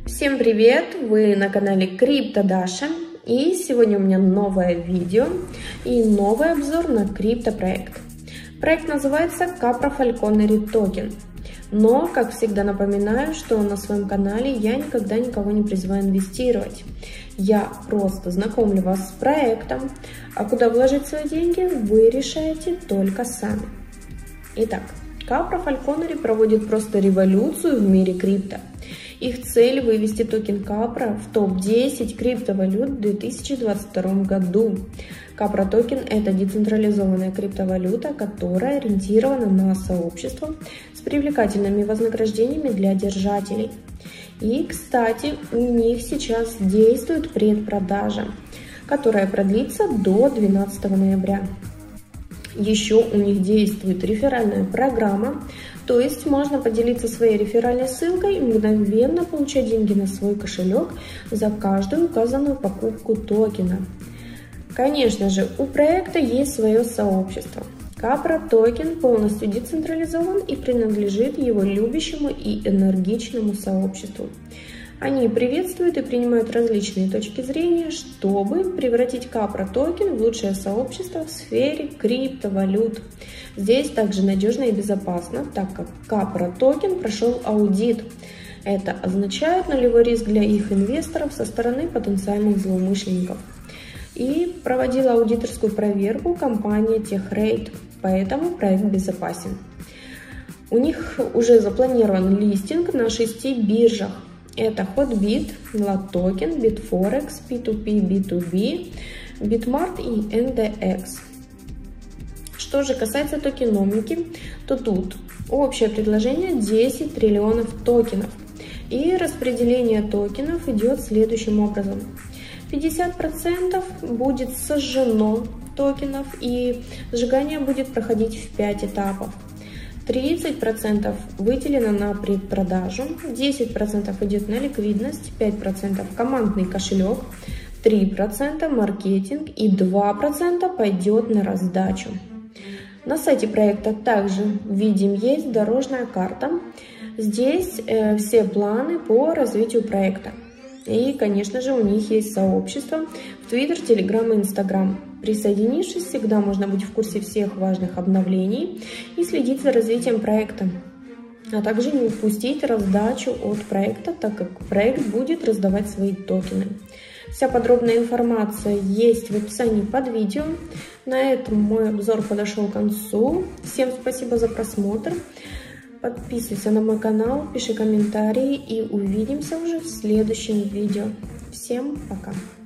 Всем привет! Вы на канале CryptoDasha, и сегодня у меня новое видео и новый обзор на криптопроект. Проект называется Capra Falconeri Token. Но, как всегда, напоминаю, что на своем канале я никогда никого не призываю инвестировать. Я просто знакомлю вас с проектом, а куда вложить свои деньги, вы решаете только сами. Итак, Capra Falconeri проводит просто революцию в мире крипто. Их цель – вывести токен Capra в топ-10 криптовалют в 2022 году. Capra токен – это децентрализованная криптовалюта, которая ориентирована на сообщество с привлекательными вознаграждениями для держателей. И, кстати, у них сейчас действует предпродажа, которая продлится до 12 ноября. Еще у них действует реферальная программа, то есть можно поделиться своей реферальной ссылкой и мгновенно получать деньги на свой кошелек за каждую указанную покупку токена. Конечно же, у проекта есть свое сообщество. Capra токен полностью децентрализован и принадлежит его любящему и энергичному сообществу. Они приветствуют и принимают различные точки зрения, чтобы превратить Capra токен в лучшее сообщество в сфере криптовалют. Здесь также надежно и безопасно, так как Capra токен прошел аудит. Это означает нулевой риск для их инвесторов со стороны потенциальных злоумышленников. И проводила аудиторскую проверку компания TechRate, поэтому проект безопасен. У них уже запланирован листинг на 6 биржах. Это Hotbit, LATOKEN, Bitforex, P2P, B2B, Bitmart и NDX. Что же касается токеномики, то тут общее предложение 10 триллионов токенов. И распределение токенов идет следующим образом. 50% будет сожжено токенов, и сжигание будет проходить в 5 этапов. 30% выделено на предпродажу, 10% идет на ликвидность, 5% командный кошелек, 3% маркетинг и 2% пойдет на раздачу. На сайте проекта также видим есть дорожная карта. Здесь все планы по развитию проекта. И, конечно же, у них есть сообщество в Twitter, Telegram и Instagram. Присоединившись, всегда можно быть в курсе всех важных обновлений и следить за развитием проекта. А также не упустить раздачу от проекта, так как проект будет раздавать свои токены. Вся подробная информация есть в описании под видео. На этом мой обзор подошел к концу. Всем спасибо за просмотр. Подписывайся на мой канал, пиши комментарии и увидимся уже в следующем видео. Всем пока!